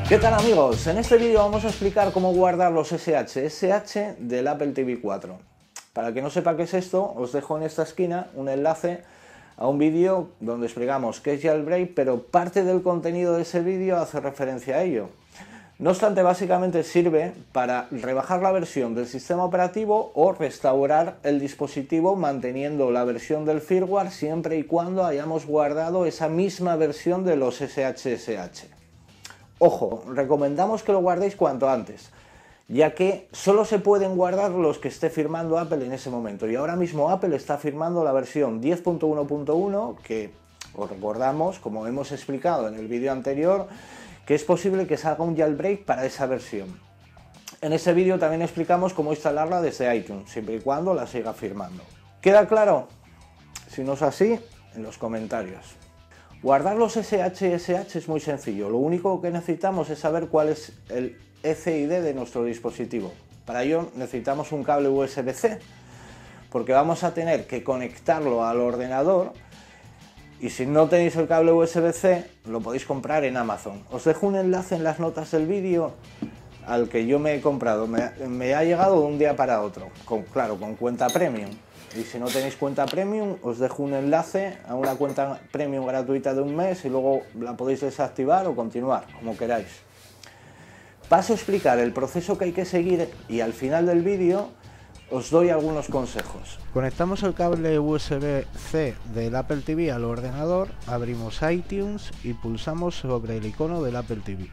¿Qué tal amigos? En este vídeo vamos a explicar cómo guardar los SSH del Apple TV 4. Para el que no sepa qué es esto, os dejo en esta esquina un enlace a un vídeo donde explicamos qué es Jailbreak, pero parte del contenido de ese vídeo hace referencia a ello. No obstante, básicamente sirve para rebajar la versión del sistema operativo o restaurar el dispositivo manteniendo la versión del firmware siempre y cuando hayamos guardado esa misma versión de los SSH. Ojo, recomendamos que lo guardéis cuanto antes, ya que solo se pueden guardar los que esté firmando Apple en ese momento. Y ahora mismo Apple está firmando la versión 10.1.1, que os recordamos, como hemos explicado en el vídeo anterior, que es posible que salga un jailbreak para esa versión. En ese vídeo también explicamos cómo instalarla desde iTunes, siempre y cuando la siga firmando. ¿Queda claro? Si no es así, en los comentarios. Guardar los SSH es muy sencillo, lo único que necesitamos es saber cuál es el ECID de nuestro dispositivo. Para ello necesitamos un cable USB-C, porque vamos a tener que conectarlo al ordenador, y si no tenéis el cable USB-C lo podéis comprar en Amazon. Os dejo un enlace en las notas del vídeo al que yo me he comprado, me ha llegado de un día para otro, claro, con cuenta premium. Y si no tenéis cuenta premium, os dejo un enlace a una cuenta premium gratuita de un mes y luego la podéis desactivar o continuar, como queráis. Paso a explicar el proceso que hay que seguir y al final del vídeo os doy algunos consejos. Conectamos el cable USB-C del Apple TV al ordenador, abrimos iTunes y pulsamos sobre el icono del Apple TV.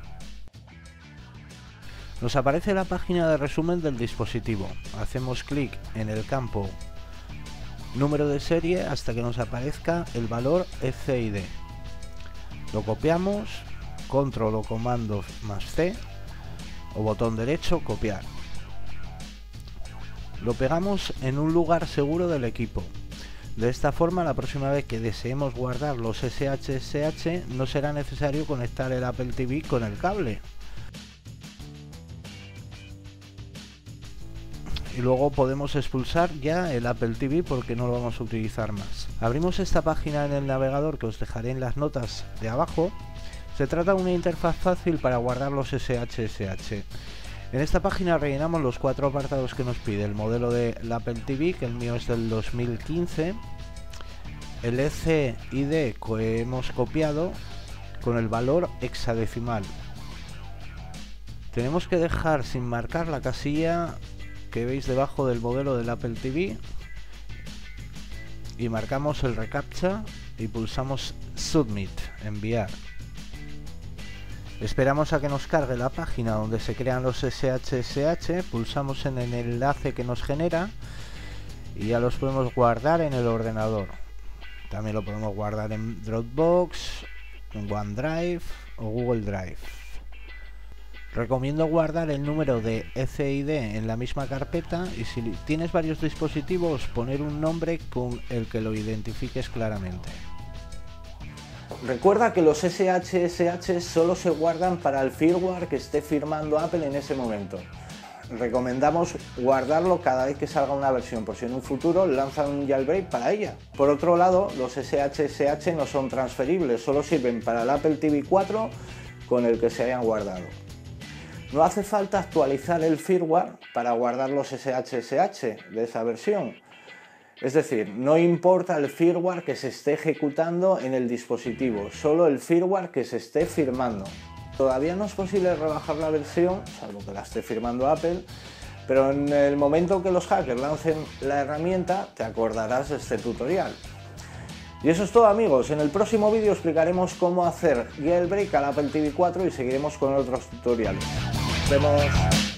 Nos aparece la página de resumen del dispositivo. Hacemos clic en el campo número de serie hasta que nos aparezca el valor ECID. Lo copiamos, control o comando más C o botón derecho copiar. Lo pegamos en un lugar seguro del equipo. De esta forma, la próxima vez que deseemos guardar los SSH no será necesario conectar el Apple TV con el cable. Y luego podemos expulsar ya el Apple TV porque no lo vamos a utilizar más. Abrimos esta página en el navegador que os dejaré en las notas de abajo. Se trata de una interfaz fácil para guardar los SSH. En esta página rellenamos los 4 apartados que nos pide: el modelo del Apple TV, que el mío es del 2015, el ECID que hemos copiado con el valor hexadecimal. Tenemos que dejar sin marcar la casilla que veis debajo del modelo del Apple TV y marcamos el reCAPTCHA y pulsamos Submit, enviar. Esperamos a que nos cargue la página donde se crean los SSH, pulsamos en el enlace que nos genera y ya los podemos guardar en el ordenador. También lo podemos guardar en Dropbox, en OneDrive o Google Drive. Recomiendo guardar el número de ECID en la misma carpeta y si tienes varios dispositivos poner un nombre con el que lo identifiques claramente. Recuerda que los SSH solo se guardan para el firmware que esté firmando Apple en ese momento. Recomendamos guardarlo cada vez que salga una versión, por si en un futuro lanzan un jailbreak para ella. Por otro lado, los SSH no son transferibles, solo sirven para el Apple TV 4 con el que se hayan guardado. No hace falta actualizar el firmware para guardar los SSH de esa versión. Es decir, no importa el firmware que se esté ejecutando en el dispositivo, solo el firmware que se esté firmando. Todavía no es posible rebajar la versión, salvo que la esté firmando Apple, pero en el momento que los hackers lancen la herramienta, te acordarás de este tutorial. Y eso es todo amigos, en el próximo vídeo explicaremos cómo hacer jailbreak al Apple TV 4 y seguiremos con otros tutoriales. Nos vemos.